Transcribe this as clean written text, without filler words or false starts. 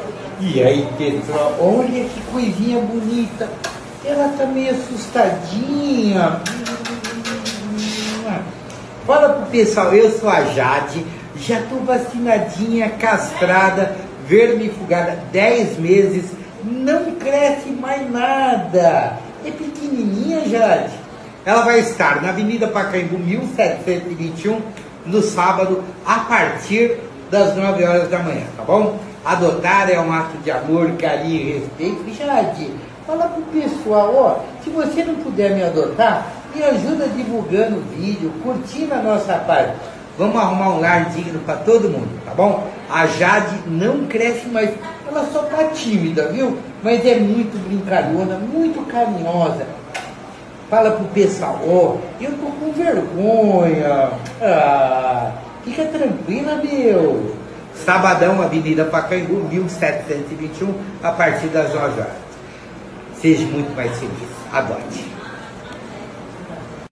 E aí, pessoal, olha que coisinha bonita. Ela tá meio assustadinha. Fala pro pessoal, eu sou a Jade, já tô vacinadinha, castrada, vermifugada, 10 meses, não cresce mais nada. É pequenininha, Jade. Ela vai estar na Avenida Pacaembu, 1721, no sábado, a partir das 9 horas da manhã, tá bom? Adotar é um ato de amor, carinho e respeito. Jade, fala pro pessoal, ó, se você não puder me adotar, me ajuda divulgando o vídeo, curtindo a nossa página. Vamos arrumar um lar digno para todo mundo, tá bom? A Jade não cresce mais, ela só tá tímida, viu? Mas é muito brincalhona, muito carinhosa. Fala pro pessoal, ó, eu tô com vergonha. Fica tranquila, meu. Sabadão, Avenida Pacaembu, 1721, a partir das 9 horas. Seja muito mais feliz. Adote.